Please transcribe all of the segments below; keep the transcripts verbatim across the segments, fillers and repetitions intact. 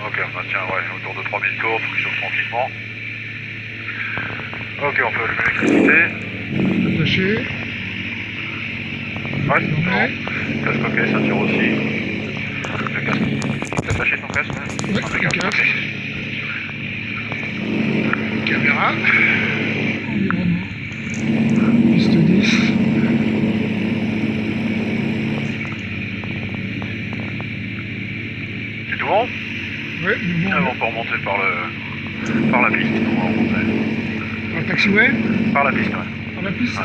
Ok, on maintient ouais, autour de trois mille tours pour qu'il chauffe tranquillement. Ok, on peut allumer l'électricité. Attaché. Ouais, c'est bon. Casque ok, ceinture aussi. Le casque. T'as attaché ton casque? Ouais, le le casque. casque. Okay. Caméra. Environnement. Piste dix. C'est tout bon? Ouais, mais bon. Ah, bon, on peut remonter par le... par la piste. On va remonter. Par le taxiway? Par la piste, ouais. Par la piste? Ouais.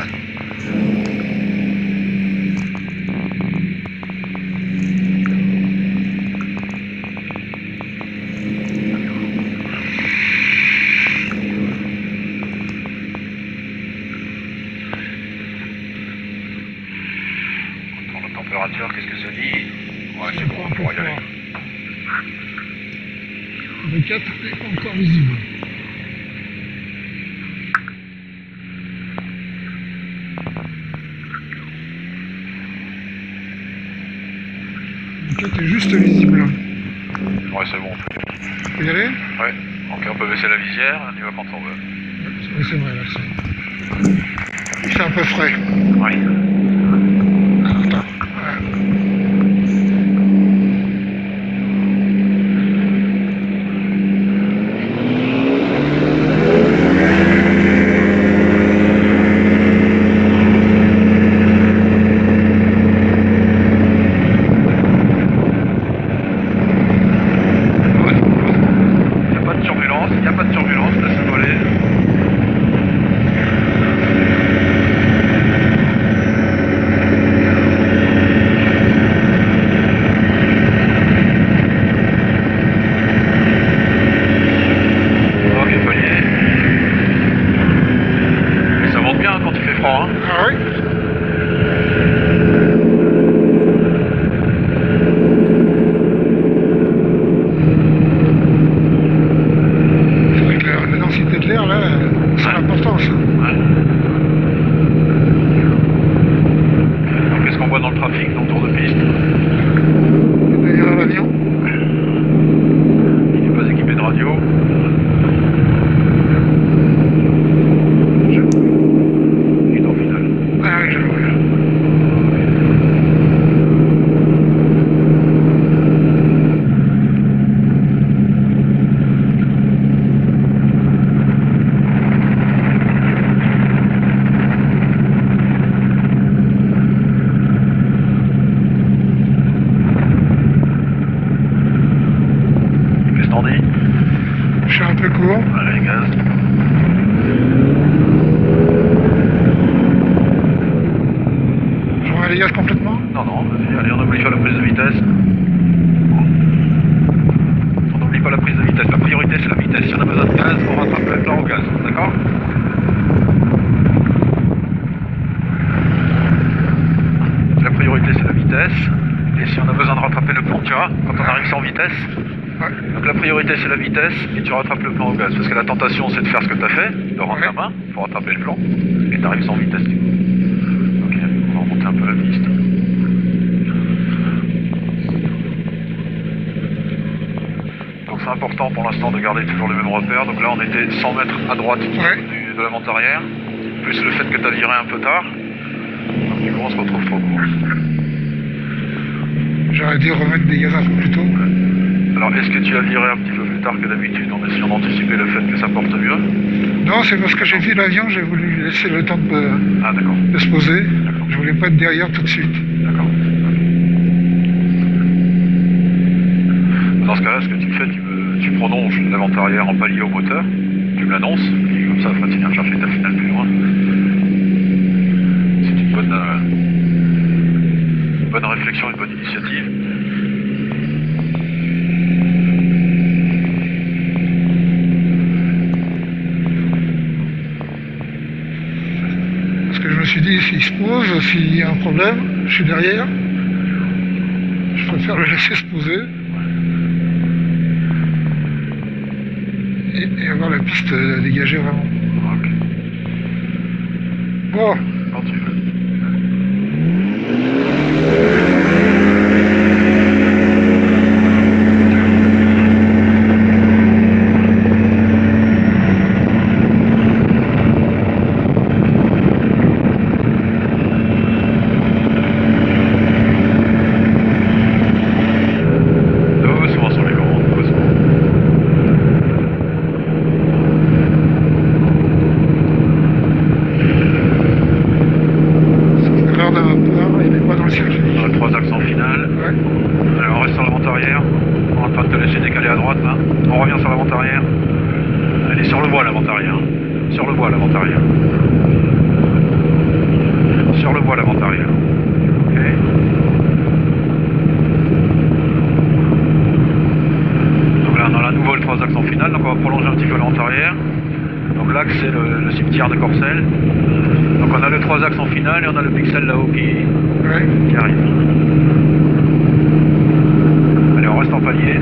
Qu'est-ce que ça dit? Ouais, c'est bon, on pourra y aller. Le quatre n'est pas encore visible. Le quatre est juste visible. Ouais, c'est bon. On peut y aller? Ouais. Ok, on peut baisser la visière, on y va quand on veut. Oui, c'est vrai, là, c'est... Il fait un peu frais. Ouais. Attends. Je suis un peu court. Allez, gaz. Je remets les gaz complètement? Non, non, vas-y, allez, on n'oublie pas la prise de vitesse. On n'oublie pas la prise de vitesse. La priorité, c'est la vitesse. Si on a besoin de gaz, on rattrape le plan au gaz. D'accord? La priorité, c'est la vitesse. Et si on a besoin de rattraper le plan, tu vois, quand on arrive sans vitesse, ouais. Donc la priorité c'est la vitesse et tu rattrapes le plan au gaz. Parce que la tentation c'est de faire ce que tu as fait, de rendre ouais. la main pour rattraper le plan, et tu arrives sans vitesse du coup. Ok, on va remonter un peu la piste. Donc c'est important pour l'instant de garder toujours les mêmes repères. Donc là on était cent mètres à droite ouais. du, de la vente arrière, plus le fait que tu as viré un peu tard. Donc du coup on se retrouve trop court. J'aurais dû remettre des gaz un peu plus tôt. Alors, est-ce que tu as viré un petit peu plus tard que d'habitude en essayant d'anticiper le fait que ça porte mieux? Non, c'est parce que j'ai vu l'avion, j'ai voulu lui laisser le temps de, ah, de se poser. Je voulais pas être derrière tout de suite. D'accord. Dans ce cas-là, ce que tu fais, tu, me, tu prolonges la vente arrière en palier au moteur, tu me l'annonces, et comme ça, après tu viens chercher ta finale plus loin. C'est une bonne, euh, une bonne réflexion, une bonne initiative. Je me suis dit, s'il se pose, s'il y a un problème, je suis derrière, je préfère le laisser se poser et, et avoir la piste dégagée vraiment. Okay. Bon. Quand tu veux. à droite là. On revient sur l'avant arrière. Elle est sur le bois l'avant arrière. Sur le bois l'avant arrière. Sur le bois l'avant arrière. Ok. Donc là on a à nouveau le trois axes en finale, donc on va prolonger un petit peu l'avant arrière. Donc l'axe c'est le, le cimetière de Corcelles. Donc on a le trois axes en finale et on a le pixel là-haut qui, Ouais. qui arrive. Allez, on reste en palier.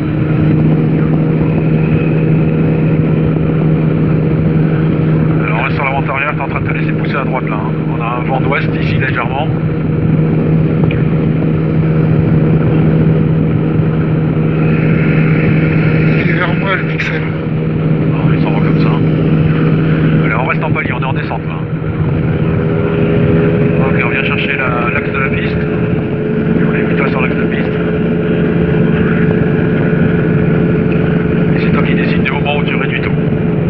Alors on reste sur l'avant arrière, t'es en train de te laisser pousser à droite là. Hein. On a un vent d'ouest ici légèrement. Il est vers moi le pixel. Non, il s'en va comme ça. Allez, on reste en palier, on est en descente là. Ok, on vient chercher l'axe de la piste. Allez, mets-toi sur l'axe de piste. Et c'est toi qui décides du moment où tu réduis tout.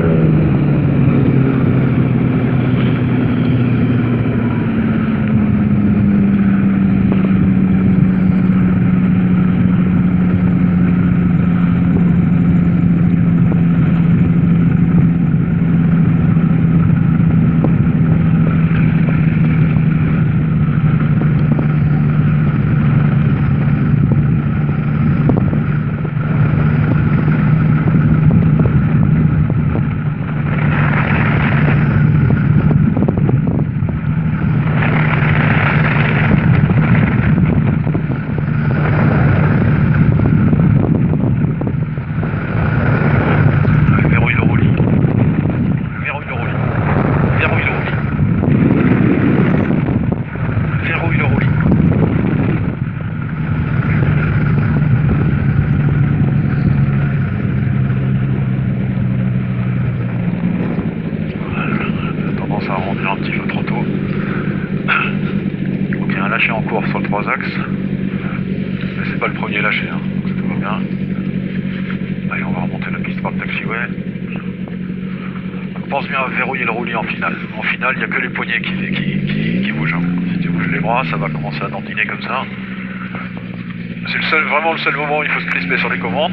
Un petit peu trop tôt. Donc il y a un lâcher en cours sur le trois axes. Mais c'est pas le premier lâcher, hein. Donc tout va bien. Allez, on va remonter la piste par le taxiway. Donc pense bien à verrouiller le roulis en finale. En finale, il n'y a que les poignets qui, qui, qui, qui bougent. Hein. Si tu bouges les bras, ça va commencer à dandiner comme ça. C'est le seul, vraiment le seul moment où il faut se crisper sur les commandes.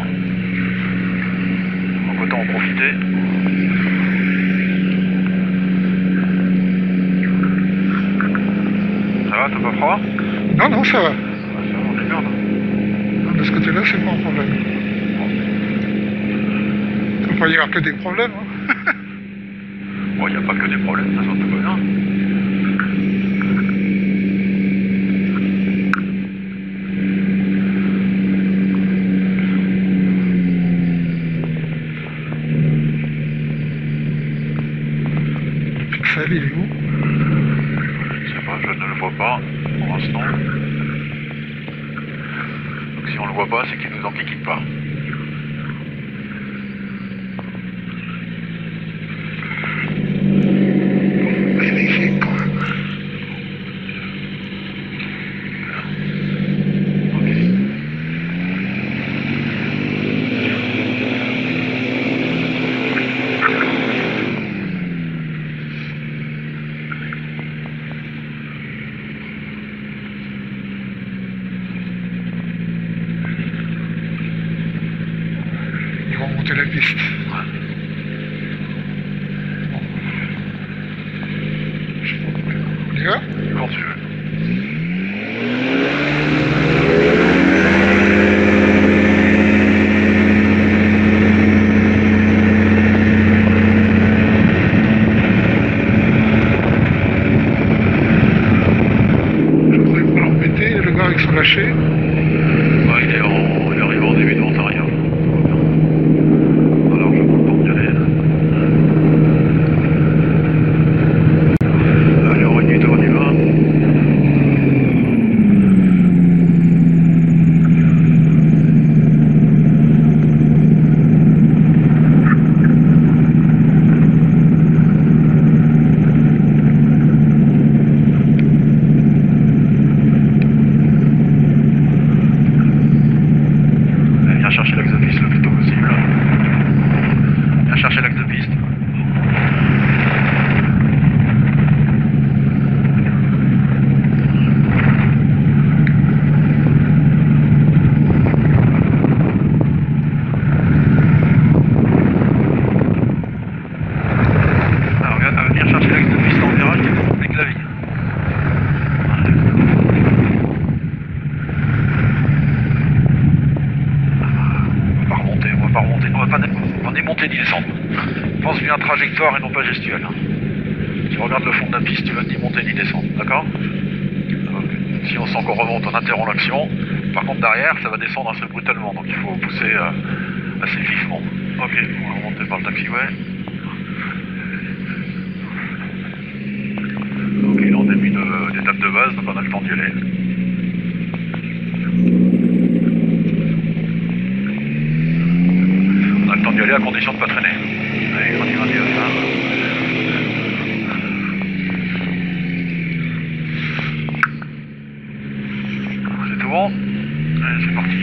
Donc autant en profiter. Ça va, t'as pas froid? Non, non, ça va. Ah, ça va, on est bien là. De ce côté-là, c'est pas un problème. Il ne peut pas y avoir que des problèmes. Hein. Bon, il n'y a pas que des problèmes, ça sort tout va bien. Le pixel, il est où? Je sais pas, je ne le vois pas pour l'instant. Donc si on le voit pas, c'est qu'il nous enquiquine pas. Magnifique quand même. Ok. Ils vont monter la piste. Je sais pas pourquoi. On y va? Quand tu veux. Je croyais pas l'embêter, le gars avec son lâcher. Ouais, il est en, il arrive en début de vente arrière. Alors je prends le temps d'y aller. Allez, on réduit tout, on y va. Allez, viens chercher l'axe de piste le plus tôt possible. Viens chercher l'axe de piste. pas remonter, on va pas on ni monter ni descendre. Pense bien trajectoire et non pas gestuelle. Hein. Tu regardes le fond de la piste, tu vas ni monter ni descendre, d'accord? Si on sent qu'on remonte, on interrompt l'action. Par contre derrière, ça va descendre assez brutalement, donc il faut pousser euh, assez vivement. Ok, on va remonter par le taxiway. Ok, là on début d'étape de base, donc on a le temps d'y aller. On a le temps d'y aller à condition de ne pas traîner. Allez, on y va, on y va, ça. C'est tout bon? Allez, c'est parti.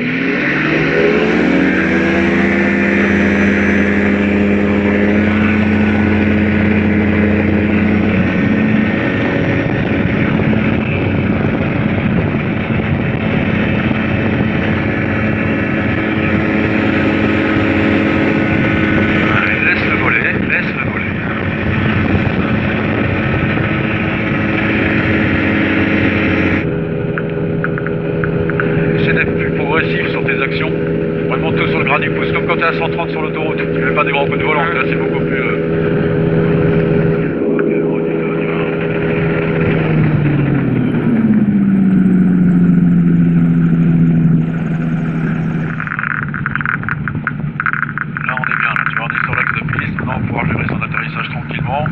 Sur tes actions, vraiment tout sur le gradient, pousse comme quand tu es à cent trente sur l'autoroute, tu ne mets pas des grands coups de volant, là c'est beaucoup plus... Euh... Ok, on y va, on y va. Là on est bien, là tu vois, on est sur l'axe de piste, maintenant on va pouvoir gérer son atterrissage tranquillement.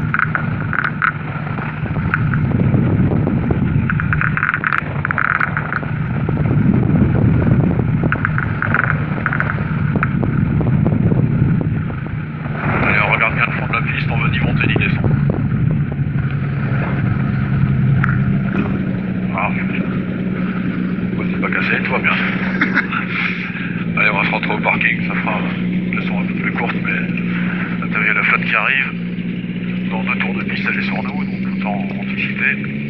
On veut ni monter ni descendre. Ah, ouais, c'est pas cassé, tout va bien. Allez, on va se rentrer au parking, ça fera une leçon un peu plus courte, mais là, t'as vu la flotte qui arrive. Dans deux tours de piste, elle est sur nous, donc autant anticiper.